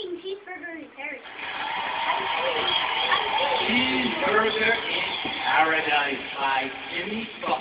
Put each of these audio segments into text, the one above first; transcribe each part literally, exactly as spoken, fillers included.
eating cheeseburger in paradise. Cheeseburger in Paradise by Jimmy Buffett.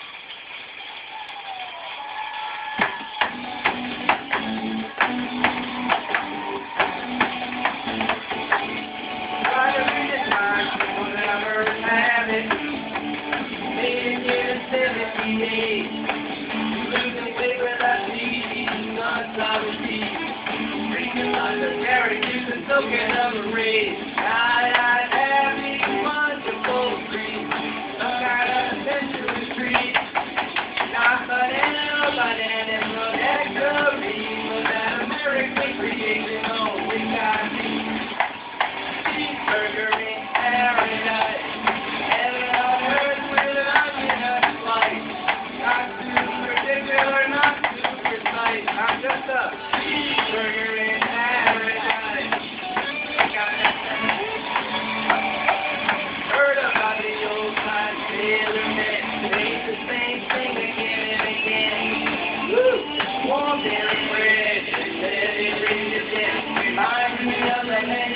Soaking up a race, I, I have these wonderful dreams, some kind of adventure retreat, not banana, banana, but nectarine, but that American creation, oh, we got me, cheeseburger in paradise, heaven on earth with an onion and a slice, not too particular, not too precise, I'm just a cheeseburger in paradise. Heard about the old time sailor man, ain't the same thing again and again. Woo! Warm dairy bread, said it brings you death, reminds me of the land.